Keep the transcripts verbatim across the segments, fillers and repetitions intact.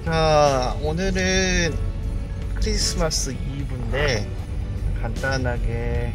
자, 오늘은 크리스마스 이브인데 간단하게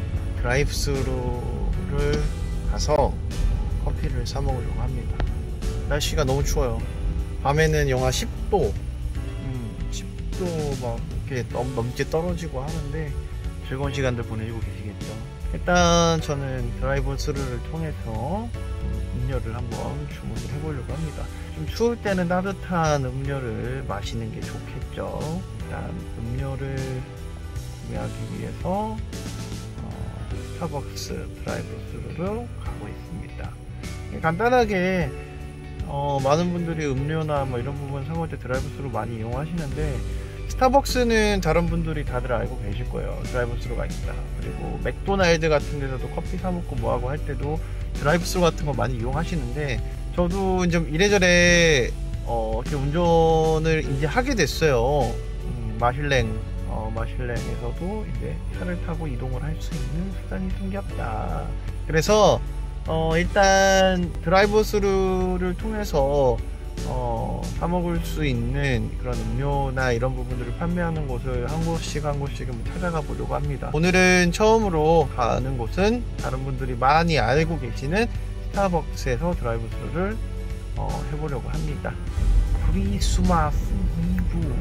드라이브스루를 가서 커피를 사 먹으려고 합니다. 날씨가 너무 추워요. 밤에는 영하 십 도, 음, 십 도 막 이렇게 넘, 넘게 떨어지고 하는데 즐거운 시간들 보내시고 계시겠죠. 일단 저는 드라이브스루를 통해서 음료를 한번 주문을 해보려고 합니다. 좀 추울 때는 따뜻한 음료를 마시는 게 좋겠죠. 일단 음료를 구매하기 위해서 어, 스타벅스 드라이브스루로 가고 있습니다. 간단하게 어, 많은 분들이 음료나 뭐 이런 부분 사먹을 때 드라이브스루 많이 이용하시는데, 스타벅스는 다른 분들이 다들 알고 계실 거예요. 드라이브스루가 있다. 그리고 맥도날드 같은 데서도 커피 사 먹고 뭐하고 할 때도 드라이브스루 같은 거 많이 이용하시는데, 저도 좀 이래저래 어, 이렇게 운전을 이제 하게 됐어요. 음, 마실랭, 어, 마실랭에서도 이제 차를 타고 이동을 할 수 있는 수단이 생겼다. 그래서 어, 일단 드라이브스루를 통해서 어, 사 먹을 수 있는 그런 음료나 이런 부분들을 판매하는 곳을 한 곳씩 한 곳씩 찾아가 보려고 합니다. 오늘은 처음으로 가는 곳은 다른 분들이 많이 알고 계시는 스타벅스에서 드라이브스루를 어, 해보려고 합니다. 크리스마스 이브.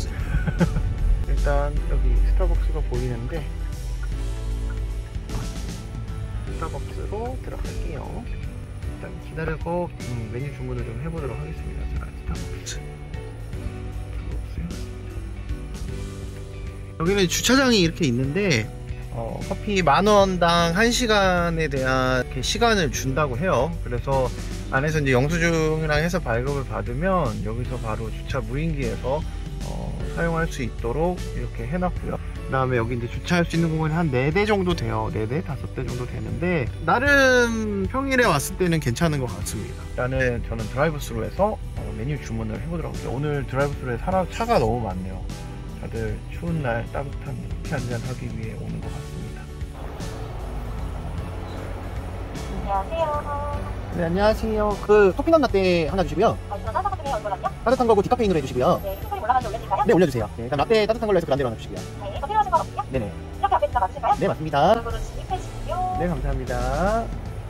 일단 여기 스타벅스가 보이는데 스타벅스로 들어갈게요. 일단 기다리고 음, 메뉴 주문을 좀 해보도록 하겠습니다. 자, 스타벅스. 여기는 주차장이 이렇게 있는데 어, 커피 만원당 한 시간에 대한 이렇게 시간을 준다고 해요. 그래서 안에서 이제 영수증이랑 해서 발급을 받으면 여기서 바로 주차 무인기에서 어, 사용할 수 있도록 이렇게 해놨고요. 그 다음에 여기 이제 주차할 수 있는 공간이 한 네 대 정도 돼요. 네 대, 다섯 대 정도 되는데 나름 평일에 왔을 때는 괜찮은 것 같습니다. 일단은 저는 드라이브스루에서 어, 메뉴 주문을 해보도록 할게요. 오늘 드라이브스루에 사람, 차가 너무 많네요. 다들 추운 날 따뜻한 커피 한잔 하기 위해 오는 것 같습니다. 안녕하세요. 네, 안녕하세요. 그 커피넛 라떼 하나 주시고요. 아, 이거 따뜻한 것 중에 얼마요? 따뜻한 거고 디카페인으로 해주시고요. 네, 흰색이 올라가는데 올려드릴까요? 네, 올려주세요. 네, 일단 라떼 따뜻한 걸로 해서 그란데로 하나 주시고요. 네, 더 필요하신 건 없고요. 네네. 이렇게 앞에 있다 맞으실까요? 네, 맞습니다. 이쪽으로 진입해주시고요. 네, 감사합니다.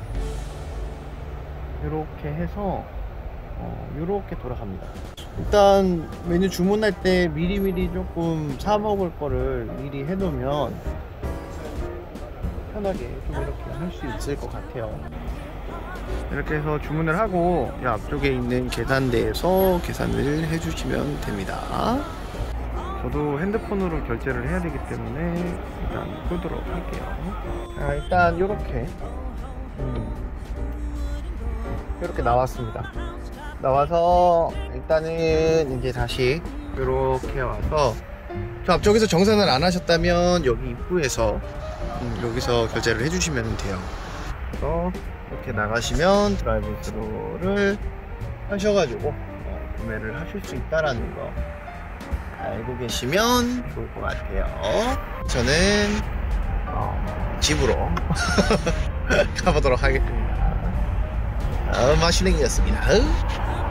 이렇게 해서 어, 이렇게 돌아갑니다. 일단 메뉴 주문할 때 미리미리 조금 사 먹을 거를 미리 해놓으면 편하게 좀 이렇게 할 수 있을 것 같아요. 이렇게 해서 주문을 하고 이 앞쪽에 있는 계산대에서 계산을 해주시면 됩니다. 저도 핸드폰으로 결제를 해야 되기 때문에 일단 끄도록 할게요. 자, 일단 이렇게 음, 이렇게 나왔습니다. 나와서 일단은 이제 다시 이렇게 와서 저 앞쪽에서 정산을 안 하셨다면 여기 입구에서 음, 여기서 결제를 해주시면 돼요. 그래서 이렇게 나가시면 드라이브스루를 하셔가지고 어, 구매를 하실 수 있다라는 거 알고 계시면 좋을 것 같아요. 저는 어, 집으로 가보도록 하겠습니다. 어, 마실랭이었습니다.